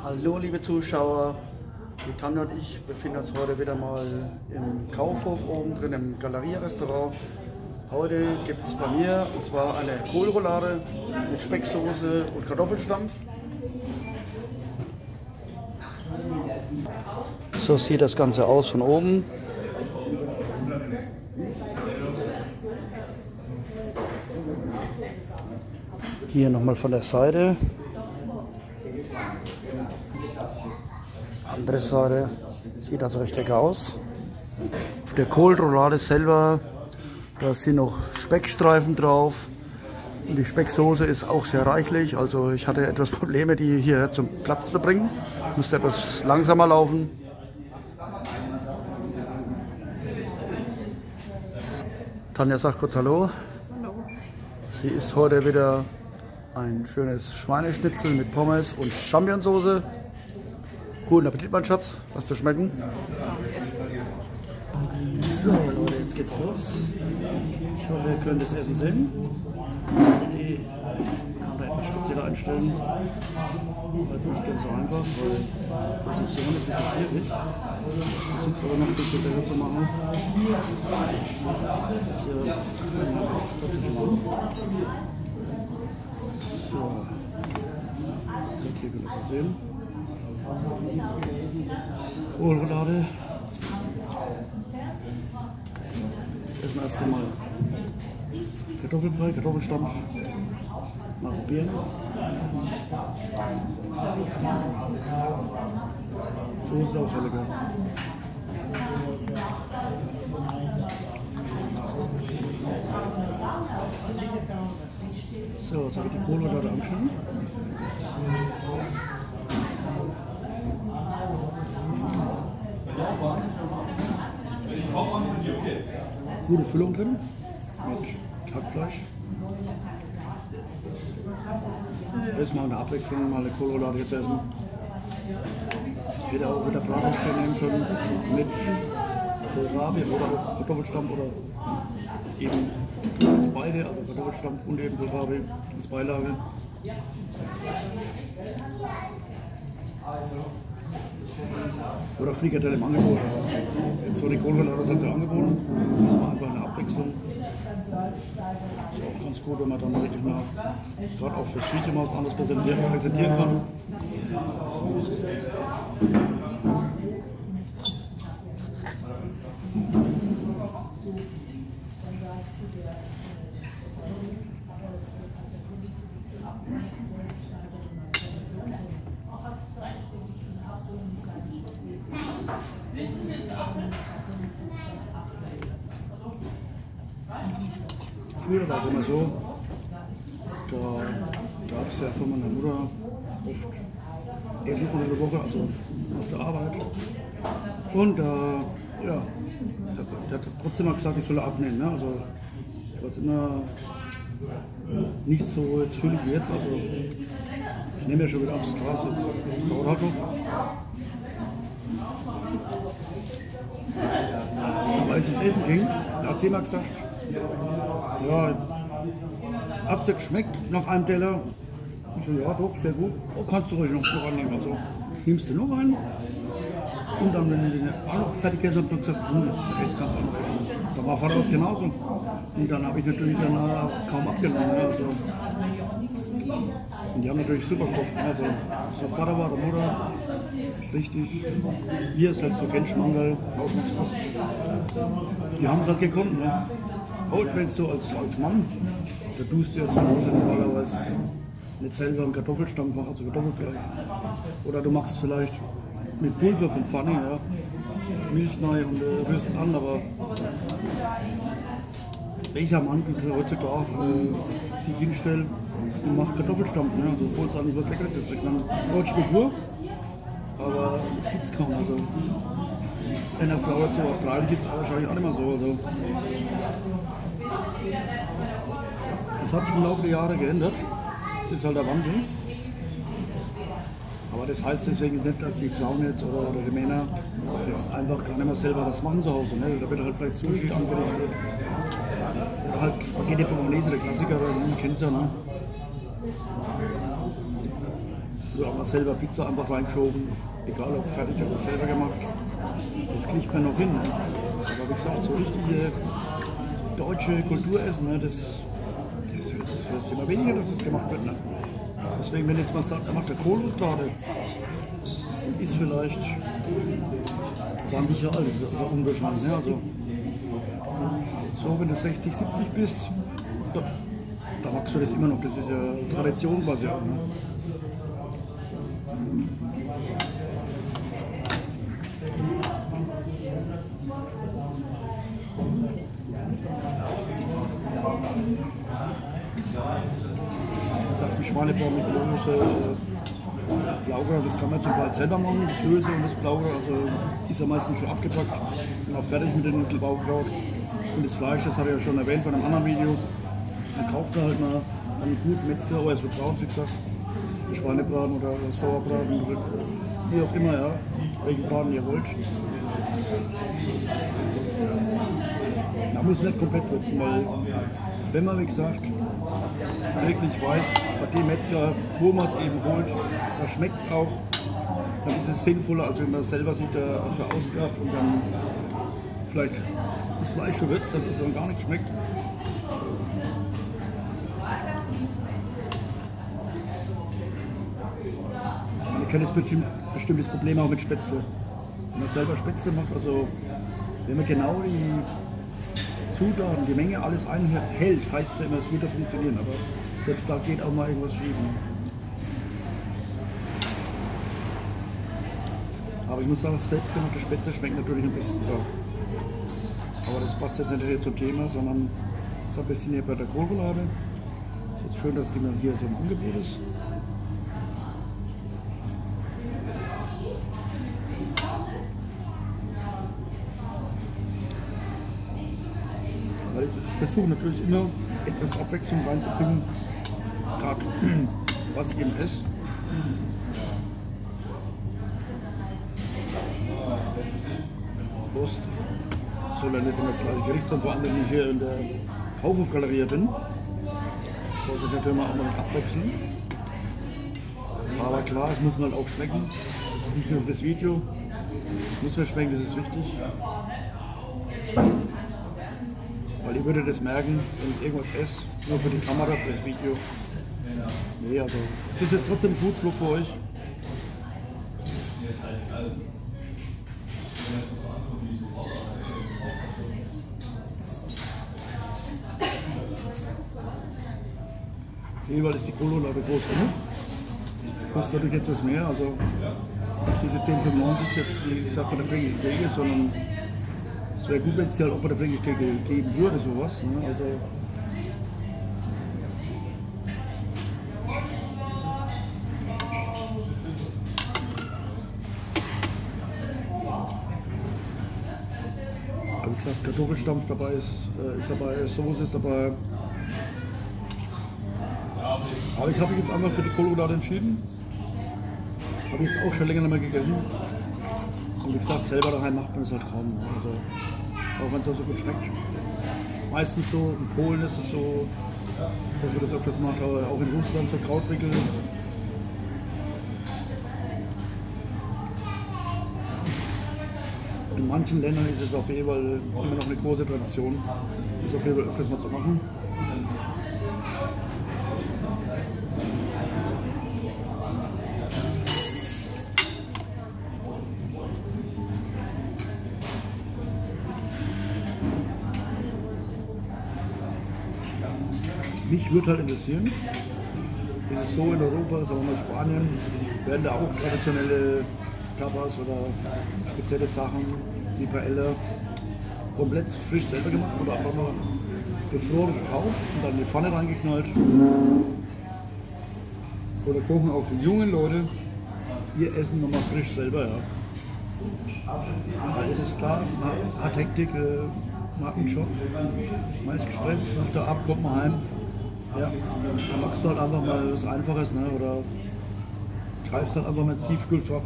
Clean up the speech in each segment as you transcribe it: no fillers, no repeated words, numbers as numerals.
Hallo liebe Zuschauer, die Tanja und ich befinden uns heute wieder mal im Kaufhof oben drin im Galeria-Restaurant. Heute gibt es bei mir und zwar eine Kohlroulade mit Specksoße und Kartoffelstampf. So sieht das Ganze aus von oben. Hier nochmal von der Seite. Andere Seite sieht also recht lecker aus. Auf der Kohlroulade selber, da sind noch Speckstreifen drauf. Und die Specksoße ist auch sehr reichlich. Also ich hatte etwas Probleme, die hier zum Platz zu bringen. Musste etwas langsamer laufen. Tanja sagt kurz Hallo. Hallo. Sie isst heute wieder ein schönes Schweineschnitzel mit Pommes und Champignonsauce. Guten Appetit, mein Schatz. Lass dir schmecken. So, Leute, jetzt geht's los. Ich hoffe, ihr könnt das Essen sehen. Die Kamera etwas speziell einstellen. Das ist nicht ganz so einfach, weil die Position ist ein bisschen schwierig. Ich versuche aber noch ein bisschen besser zu machen. Jetzt hier trotzdem schon gut. So, hier könnt ihr das sehen. Kohlroulade. Das erste Mal Kartoffelbrei, Kartoffelstampf. Mal probieren. So ist es auch sehr lecker. So, jetzt habe ich die Kohlroulade angeschnitten. Gute Füllung drin mit Hackfleisch. Das mal eine Abwechslung, mal eine Kohlroulade jetzt essen. Hätte auch mit der Bratwurst nehmen können, mit Kohlrabi oder auch Kartoffelstampf oder eben beide, also Kartoffelstampf und eben Kohlrabi als Beilage. Oder Frikadelle im Angebot. Jetzt so die Kohlroulade sind sie angeboten. Das war einfach eine Abwechslung. Ist auch ganz gut, wenn man dann richtig mal, gerade auch für Küche mal was anderes präsentieren kann. Früher war es immer so, da gab es ja von meiner Mutter oft Essen unter der Woche, also auf der Arbeit. Und ja, der hat trotzdem mal gesagt, ich soll abnehmen. Ne? Also ich war jetzt immer nicht so jetzt füllig wie jetzt. Also ich nehme ja schon wieder ab der Straße, das dauert halt noch. Aber als es ins Essen ging, da hat sie immer gesagt, ja, hat es geschmeckt nach einem Teller? Ich so, ja doch, sehr gut. Oh, kannst du ruhig noch annehmen. Also, nimmst du noch einen? Und dann, wenn du den auch noch fertig gegessen hast, gesagt, das kannst du auch noch essen. Da war Vater das genauso. Und dann habe ich natürlich danach kaum abgenommen. Also. Und die haben natürlich super gekocht. Also, der Vater war, der Mutter, richtig. Hier ist halt so Genschmangel, die haben es halt gekonnt. Ne? Und wenn du als Mann, da tust du ja zu Hause normalerweise nicht selber einen Kartoffelstampf machen, also Kartoffelbrei. Oder du machst vielleicht mit Pulver von Pfanne, ja, Milch rein und rührst es an, aber welcher Mann heutzutage sich hinstellt und macht Kartoffelstampf, ne? Also obwohl es eigentlich was Leckeres ist. Ich meine, deutsche Kultur, aber das gibt es kaum. Also in der Frau zu ab 30 gibt es wahrscheinlich auch nicht mehr so. Also, das hat sich im Laufe der Jahre geändert. Das ist halt der Wandel. Aber das heißt deswegen nicht, dass die Frauen jetzt oder die Männer jetzt einfach gar nicht mehr selber was machen zu Hause. Ne? Da wird halt vielleicht Sushi angerichtet. Oder halt Spaghetti Bolognese, der Klassiker, den kennt ihr ja. Ne? Oder auch mal selber Pizza einfach reingeschoben, egal ob fertig oder selber gemacht. Das kriegt man noch hin. Ne? Aber wie gesagt, so richtige deutsche Kulturessen, ne? Das hörst du immer weniger, dass das gemacht wird. Ne? Deswegen, wenn jetzt mal sagt, er macht eine Kohlroulade und ist vielleicht 20 Jahre alt, das ist also unwahrscheinlich. Ne? Also, so, wenn du 60, 70 bist, da magst du das immer noch. Das ist ja Tradition quasi auch. Ne? Die Schweinebraten mit Klöße, Blaukraut, das kann man zum Teil selber machen, die Klöße und das Blaukraut, also ist ja meistens schon abgepackt und auch fertig mit dem Blaukraut. Und das Fleisch, das habe ich ja schon erwähnt bei einem anderen Video, man kauft da halt mal einen guten Metzger, aber es wird braun, wie gesagt, Schweinebraten oder Sauerbraten, oder wie auch immer, ja, welchen Braten ihr wollt. Man muss nicht komplett würzen, weil wenn man, wie gesagt, wirklich weiß, bei dem Metzger, wo man es eben holt, da schmeckt es auch, dann ist es sinnvoller, als wenn man selber sich da verausgabt und dann vielleicht das Fleisch verwürzt, dass es dann gar nicht schmeckt. Man kennt jetzt bestimmtes Problem auch mit Spätzle. Wenn man selber Spätzle macht, also wenn man genau die Zutaten, die Menge, alles einhält, heißt es ja immer, es würde funktionieren, aber selbst da geht auch mal irgendwas schief. Aber ich muss sagen, selbstgemachte Spätzle schmecken natürlich am besten so. Aber das passt jetzt nicht hier zum Thema, sondern es ist ein bisschen hier bei der Kohlroulade. Es ist schön, dass die mal hier so im Angebot ist. Weil ich versuche natürlich immer etwas Abwechslung reinzubringen, gerade was ich eben esse. Prost. Soll ja nicht immer das gleiche Gericht sein, vor allem wenn ich hier in der Kaufhofgalerie bin. Sollte ich natürlich auch mal abwechseln. Aber klar, es muss man auch schmecken. Das ist nicht nur fürs Video. Es muss mir schmecken, das ist wichtig. Weil ihr würdet das merken, wenn ich irgendwas esse, nur für die Kamera, für das Video. Nee, also es ist jetzt trotzdem gut Flug für euch. Jeweils ist die Kohlroulade groß genug. Kostet natürlich etwas mehr, also nicht diese 10,95 jetzt, wie gesagt, bei der fränkischen Theke, sondern es wäre gut, wenn es halt auch bei der fränkischen Theke geben würde, sowas. Ne? Also, wie gesagt, Kartoffelstampf dabei ist dabei, Soße ist dabei. Aber ich habe mich jetzt einfach für die Kohlroulade entschieden. Habe jetzt auch schon länger nicht mehr gegessen. Und wie gesagt, selber daheim macht man es halt kaum. Also, auch wenn es auch so gut schmeckt. Meistens so, in Polen ist es so, dass wir das öfters machen, aber auch in Russland für Krautwickel. In manchen Ländern ist es auf jeden Fall immer noch eine große Tradition, das auf jeden Fall öfters mal zu machen. Mich würde halt interessieren, ist es so in Europa, sagen wir mal Spanien, werden da auch traditionelle Tapas oder spezielle Sachen wie Paella komplett frisch selber gemacht oder einfach mal gefroren gekauft und dann in die Pfanne reingeknallt. Oder kochen auch die jungen Leute ihr Essen nochmal frisch selber. Ja. Weil es ist klar, man hat Hektik, man hat einen Job, man ist gestresst, nach der ab kommt man heim. Ja, dann machst du halt einfach mal was Einfaches, ne? Oder greifst halt einfach mal ins Tiefkühlfach.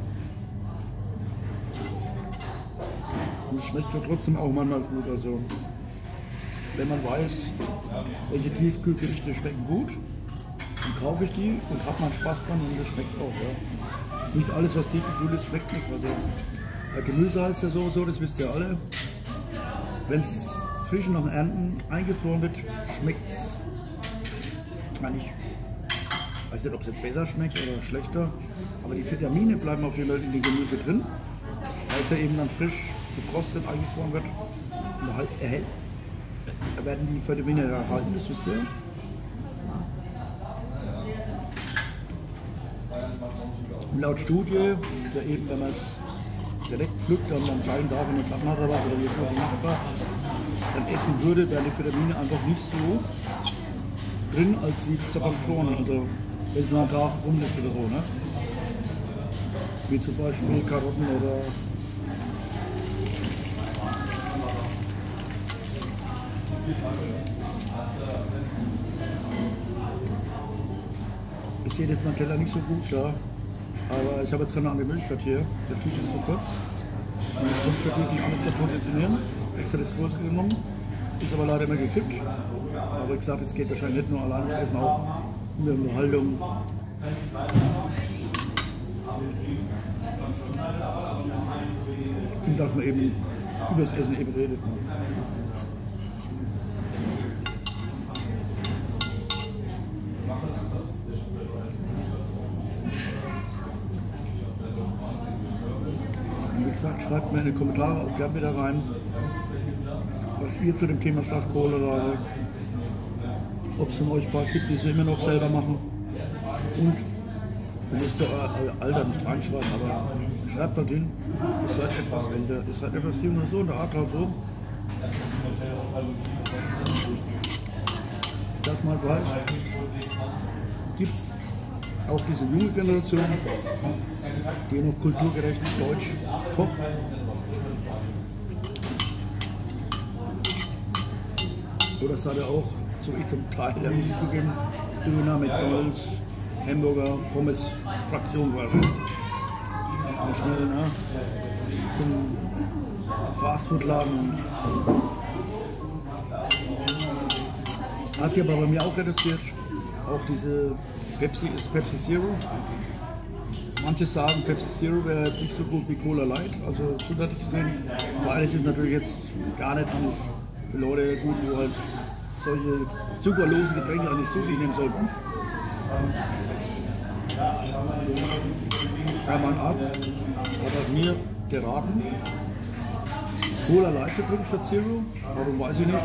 Und es schmeckt ja trotzdem auch manchmal gut. Also, wenn man weiß, welche Tiefkühlgerichte schmecken gut, dann kaufe ich die und habe meinen Spaß dran und das schmeckt auch. Ja. Nicht alles, was tiefgekühlt ist, schmeckt nicht. Also, bei Gemüse heißt ja so, das wisst ihr alle. Wenn es frisch nach dem Ernten eingefroren wird, schmeckt es. Ich weiß nicht, ob es jetzt besser schmeckt oder schlechter, aber die Vitamine bleiben auf jeden Fall in dem Gemüse drin, weil es ja eben dann frisch gefrostet eingefroren wird. Und halt da werden die Vitamine erhalten, das wisst ihr. Und laut Studie, ja eben, wenn man es direkt pflückt und am gleichen Tag in der Klappmasse was oder wie auch Nachbar dann essen würde, wären die Vitamine einfach nicht so drin, als wie beim Gefroren. Also wenn es einen Tag rum ist oder so, ne? Wie zum Beispiel Karotten oder ich sehe jetzt meinen Teller nicht so gut, ja. Aber ich habe jetzt keine andere Möglichkeit hier. Der Tisch ist zu kurz. Und ich muss wirklich alles da positionieren. Extra das Große genommen. Ist aber leider immer gekippt. Aber wie gesagt, es geht wahrscheinlich nicht nur allein ums Essen, auch um die Unterhaltung. Und dass man eben über das Essen eben redet. Wie gesagt, schreibt mir in die Kommentare auch gerne wieder rein, was ihr zu dem Thema sagt, Kohlenhydrate, ob es von euch ein paar gibt, die es immer noch selber machen. Und ihr müsst ja euer Alter nicht reinschreiben, aber schreibt halt hin, ihr seid etwas älter, ihr seid etwas jünger, so in der Art halt so. Dass man weiß, gibt es auch diese junge Generation, die noch kulturgerecht Deutsch kocht. Oder seid ihr auch, so ich zum Teil, da muss ich zugeben, Döner, McDonalds, Hamburger, Pommes, Fraktion war schnell, ne? Zum Fastfood-Laden. Hat sich aber bei mir auch reduziert. Auch diese Pepsi ist Pepsi Zero. Manche sagen, Pepsi Zero wäre jetzt nicht so gut wie Cola Light, also zusätzlich gesehen. Beides ist natürlich jetzt gar nicht für Leute gut, wo halt solche zuckerlose Getränke eigentlich zu sich nehmen sollten. Ja, mein Arzt hat mir geraten, Cola Light zu trinken statt Zero. Warum weiß ich nicht.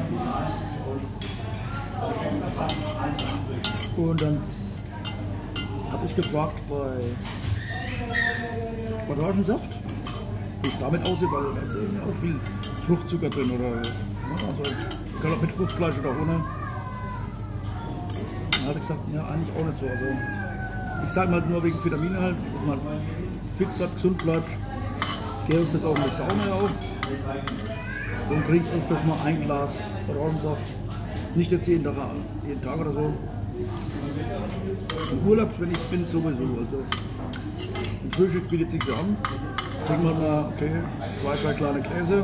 Und dann habe ich gefragt bei Orangensaft, wie es damit aussieht, weil da ist eben auch viel Fruchtzucker drin oder also egal ob mit Fruchtfleisch oder ohne. Dann hat er gesagt, ja eigentlich auch nicht so. Also ich sage mal nur wegen Vitamine halt, dass man fit bleibt, gesund bleibt. Ich gehe öfters auch in die Sauna auf und trinke öfters mal ein Glas Orangensaft. Nicht jetzt jeden Tag oder so. Im Urlaub, wenn ich bin, sowieso. Also im Frühstück bietet sich so an. Trinken wir mal, okay, 2, 3 kleine Gläser.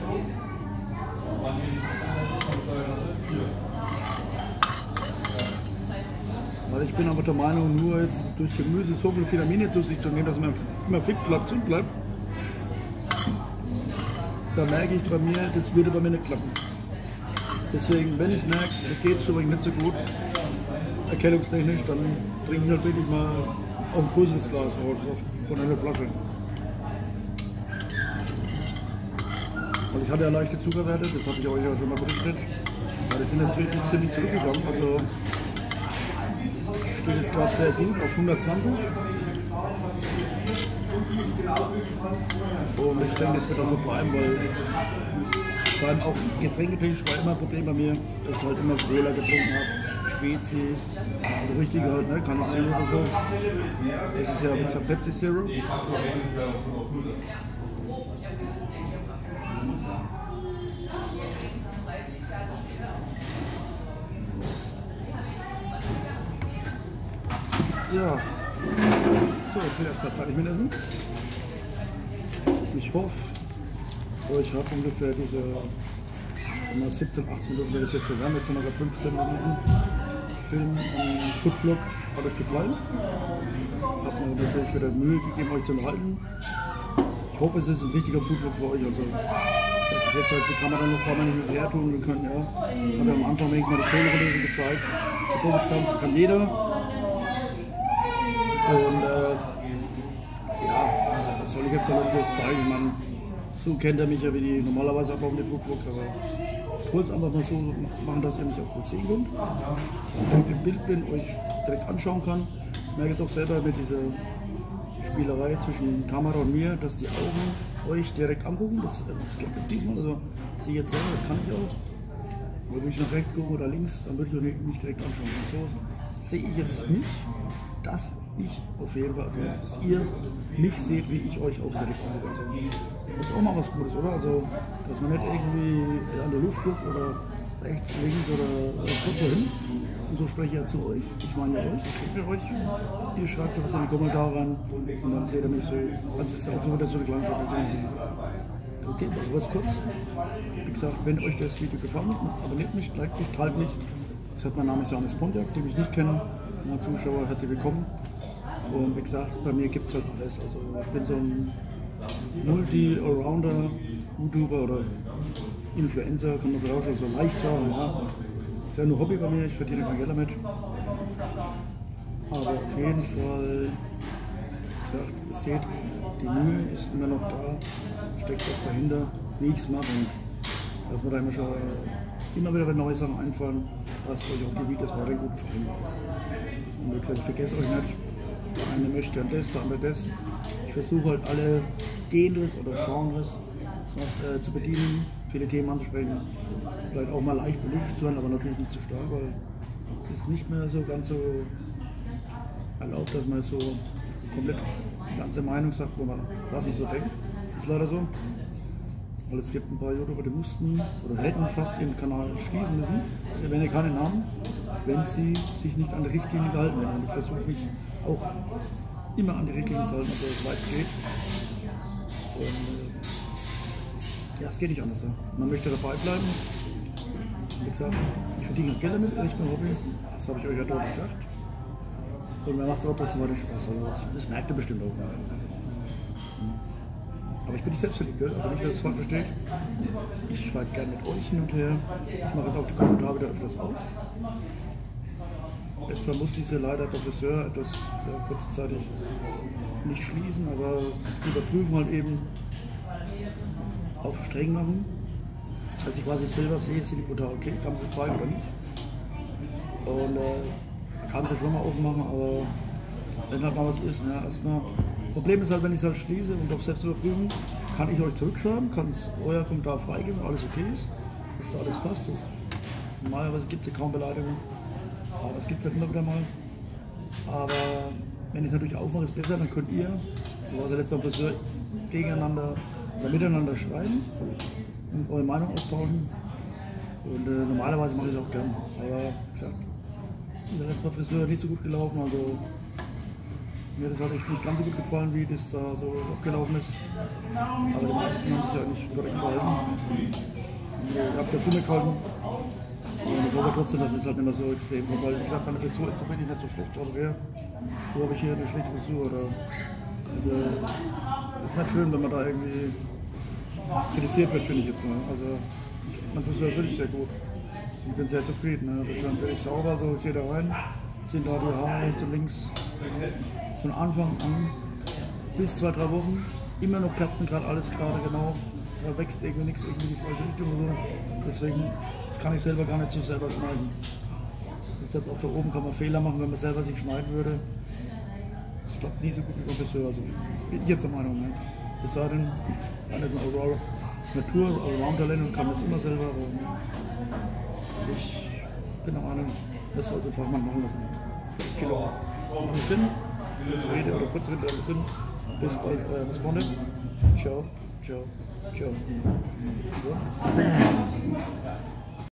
Weil ich bin aber der Meinung, nur jetzt durch Gemüse so viel Vitamine zu sich zu nehmen, dass man immer fit bleibt, gesund bleibt. Da merke ich bei mir, das würde bei mir nicht klappen. Deswegen, wenn ich merke, es geht schon nicht so gut, erkältungstechnisch, dann trinke ich halt wirklich mal auch ein größeres Glas von einer Flasche. Und ich hatte ja leichte Zuckerwerte, das habe ich euch ja schon mal berichtet. Aber die sind jetzt wirklich ziemlich zurückgegangen. Also steht jetzt gerade sehr gut auf 120. Und ich denke, das wird auch so bleiben, weil vor allem auch getränketechnisch war immer ein Problem bei mir, dass ich halt immer Cola getrunken habe, Spezi, also richtig halt, ne, keine Zero oder so. Das ist ja wie gesagt Pepsi Zero. Ja, so, ich bin erstmal fertig mit Essen. Ich hoffe, ich habe ungefähr diese 17, 18 Minuten, wenn es jetzt so werden, jetzt noch 15 Minuten Film und Foodvlog hat euch gefallen. Habt mir natürlich wieder Mühe gegeben, euch zu unterhalten. Ich hoffe, es ist ein richtiger Foodvlog für euch. Also, jetzt halt die Kamera noch ein paar Mal nicht mehr tun können. Ja. Ich habe ja am Anfang mal die Kohlrunde gezeigt. Der Doppelstand kann jeder. Und ja, was soll ich jetzt da noch zeigen? Ich meine, so kennt er mich ja, wie die normalerweise abbauen die Foodvlogs. Aber ich wollte es einfach mal so machen, dass ihr mich auch gut sehen könnt. Dass ich im Bild bin, euch direkt anschauen kann. Ich merke jetzt auch selber mit dieser Spielerei zwischen Kamera und mir, dass die Augen euch direkt angucken. Das klappt jetzt diesmal. Also, ich sehe jetzt selber, das kann ich auch. Aber wenn ich nach rechts gucke oder links, dann würde ich euch nicht direkt anschauen. Und so sehe ich jetzt nicht, dass ich auf jeden Fall, also dass ihr mich seht, wie ich euch auch direkt angucke. Also, das ist auch mal was Gutes, oder? Also, dass man nicht irgendwie an der Luft guckt oder rechts, links oder kurz wohin. Und so spreche ich ja zu euch. Ich meine ja euch, ich kriege euch. Ihr schreibt was in die Kommentare rein und dann seht ihr mich so. Also, es ist auch so, dass so eine kleine Verbesserung gibt. Okay, das war's kurz. Wie gesagt, wenn euch das Video gefallen hat, abonniert mich, liked mich, teilt mich. Wie gesagt, mein Name ist Johannes Pontiac, die mich nicht kennen. Meine Zuschauer, herzlich willkommen. Und wie gesagt, bei mir gibt es halt alles. Also ich bin so ein Multi-Allrounder, YouTuber oder Influencer, kann man vielleicht auch so leicht sagen. Ja. Ist ja nur Hobby bei mir, ich verdiene kein Geld damit. Aber auf jeden Fall, wie gesagt, ihr seht, die Mühe ist immer noch da, steckt was dahinter, wie ich es mache und dass mir da immer wieder neue Sachen einfallen, was euch auch die Videos weiter gut gefallen. Und wie gesagt, ich vergesse euch nicht, der eine möchte gern das, der andere das. Ich versuche halt alle Genres oder Genres noch, zu bedienen, viele Themen anzusprechen, vielleicht auch mal leicht politisch zu sein, aber natürlich nicht zu stark, weil es ist nicht mehr so ganz so erlaubt, dass man so komplett die ganze Meinung sagt, wo man was man so denkt. Ist leider so. Weil es gibt ein paar YouTuber, die mussten oder hätten fast ihren Kanal schließen müssen. Ich erwähne keine Namen, wenn sie sich nicht an die Richtlinien gehalten hätten. Und ich versuche mich auch immer an die Richtlinien zu halten, also soweit es geht. Und ja, es geht nicht anders. Man möchte dabei bleiben. Wie gesagt, ich verdiene Geld damit, nicht mein Hobby. Das habe ich euch ja dort gesagt. Und mir macht es auch trotzdem weiter Spaß. Also das merkt ihr bestimmt auch. Aber ich bin nicht selbstverliebt, gell? Also nicht, dass es falsch versteht. Ich schreibe gerne mit euch hin und her. Ich mache jetzt auch die Kommentare wieder öfters auf. Jetzt muss diese leider der Friseur etwas kurzzeitig nicht schließen, aber die Überprüfung halt eben auch streng machen. Dass ich quasi selber sehe, sind die brutal okay, kann man sie zeigen oder nicht. Und man kann es ja schon mal aufmachen, aber wenn halt mal was ist, ne, erstmal. Problem ist halt, wenn ich es halt schließe und auf Selbstüberprüfung, kann ich euch zurückschreiben, kann es euer Kommentar freigeben, wenn alles okay ist, dass da alles passt. Normalerweise gibt es ja kaum Beleidigungen, aber es gibt es halt immer wieder mal. Aber wenn ich es natürlich aufmache, ist besser, dann könnt ihr, so war es ja letztes Mal beim Friseur, gegeneinander oder miteinander schreiben und eure Meinung austauschen. Und normalerweise mache ich es auch gern. Aber wie gesagt, der letzte Mal Friseur nicht so gut gelaufen, also mir hat das halt echt nicht ganz so gut gefallen, wie das da so abgelaufen ist. Aber die meisten haben sich ja nicht korrekt verhalten. Ich habe dazu mir gehalten. Und ich glaube trotzdem, dass es halt nicht mehr so extrem war. Weil wie gesagt, meine Frisur ist doch wirklich nicht so schlecht. Schaut her, wo habe ich hier eine schlechte Frisur? Oder, also, es ist nicht schön, wenn man da irgendwie kritisiert wird, finde ich jetzt. Ne? Also, meine Frisur ist wirklich sehr gut. Ich bin sehr zufrieden. Ne? Das ist schon wirklich sauber, so ich gehe da rein, ziehen da die Haare rechts und links. Von Anfang an bis 2-3 Wochen immer noch Kerzen, gerade alles gerade genau. Da wächst irgendwie nichts irgendwie in die falsche Richtung oder so. Deswegen, das kann ich selber gar nicht so selber schneiden. Jetzt auch da oben kann man Fehler machen, wenn man selber sich schneiden würde. Das klappt nie so gut wie beim Friseur. Also bin ich jetzt der Meinung. Ne? Es sei denn, einer ist ein Natur-Allround-Talent und kann das immer selber. Ich bin der Meinung, das soll sich Fachmann machen lassen. Kilo. Macht Sinn? Kurzrede oder Kurzrede Sinn. Bis bald, bis morgen. Ciao, ciao, ciao.